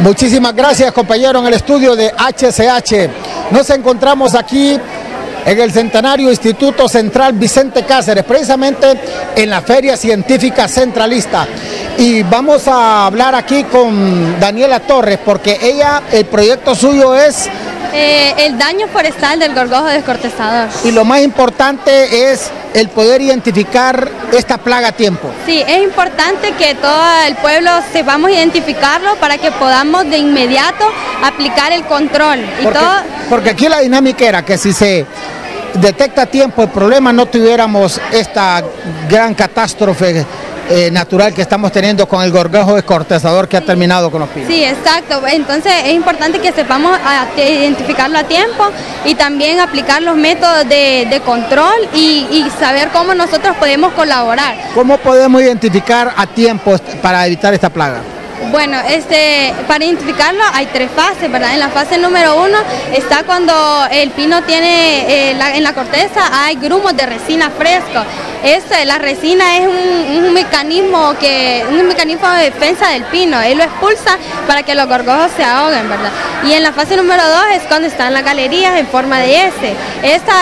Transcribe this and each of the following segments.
Muchísimas gracias, compañero, en el estudio de HCH. Nos encontramos aquí en el Centenario Instituto Central Vicente Cáceres, precisamente en la Feria Científica Centralista. Y vamos a hablar aquí con Daniela Torres, porque el proyecto suyo es... el daño forestal del gorgojo descortezador. Y lo más importante es el poder identificar esta plaga a tiempo. Sí, es importante que todo el pueblo sepamos identificarlo para que podamos de inmediato aplicar el control. Porque aquí la dinámica era que si se detecta a tiempo el problema, no tuviéramos esta gran catástrofe natural que estamos teniendo con el gorgojo descortezador que ha terminado con los pinos. Sí, exacto. Entonces es importante que sepamos identificarlo a tiempo y también aplicar los métodos de control y saber cómo nosotros podemos colaborar. ¿Cómo podemos identificar a tiempo para evitar esta plaga? Bueno, para identificarlo hay tres fases, ¿verdad? En la fase número 1 está cuando el pino tiene, en la corteza hay grumos de resina fresco. La resina es un mecanismo de defensa del pino, él lo expulsa para que los gorgojos se ahoguen, ¿verdad? Y en la fase número 2 es cuando están las galerías en forma de S. Esta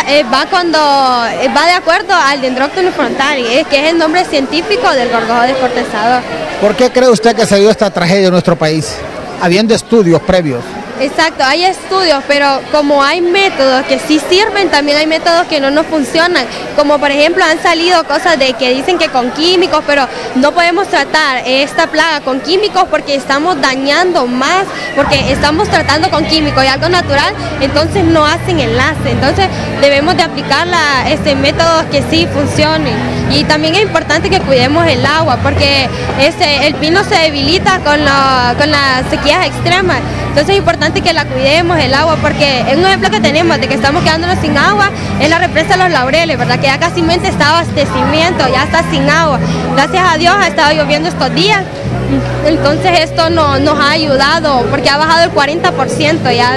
va de acuerdo al Dendroctonus frontale, que es el nombre científico del gorgojo descortezador. ¿Por qué cree usted que se dio esta tragedia en nuestro país, habiendo estudios previos? Exacto, hay estudios, pero como hay métodos que sí sirven, también hay métodos que no nos funcionan. Como por ejemplo han salido cosas de que dicen que con químicos, pero no podemos tratar esta plaga con químicos porque estamos dañando más, porque estamos tratando con químicos y algo natural, entonces no hacen enlace. Entonces debemos de aplicar métodos que sí funcionen. Y también es importante que cuidemos el agua, porque el pino se debilita con las sequías extremas. Entonces es importante que la cuidemos el agua, porque es un ejemplo que tenemos de que estamos quedándonos sin agua, es la represa de los Laureles, ¿verdad? Que ya casi está abastecimiento, ya está sin agua. Gracias a Dios ha estado lloviendo estos días, entonces esto nos ha ayudado, porque ha bajado el 40% ya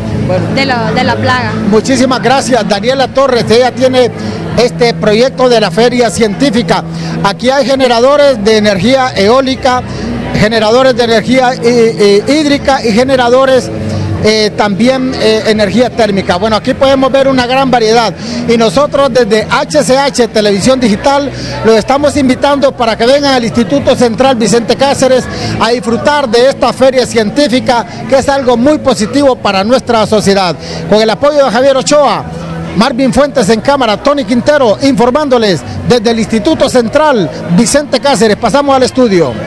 de la plaga. Muchísimas gracias, Daniela Torres. Ella tiene este proyecto de la Feria Científica. Aquí hay generadores de energía eólica, generadores de energía hídrica y generadores también energía térmica. Bueno, aquí podemos ver una gran variedad y nosotros desde HCH Televisión Digital los estamos invitando para que vengan al Instituto Central Vicente Cáceres a disfrutar de esta feria científica, que es algo muy positivo para nuestra sociedad. Con el apoyo de Javier Ochoa, Marvin Fuentes en cámara, Tony Quintero informándoles desde el Instituto Central Vicente Cáceres. Pasamos al estudio.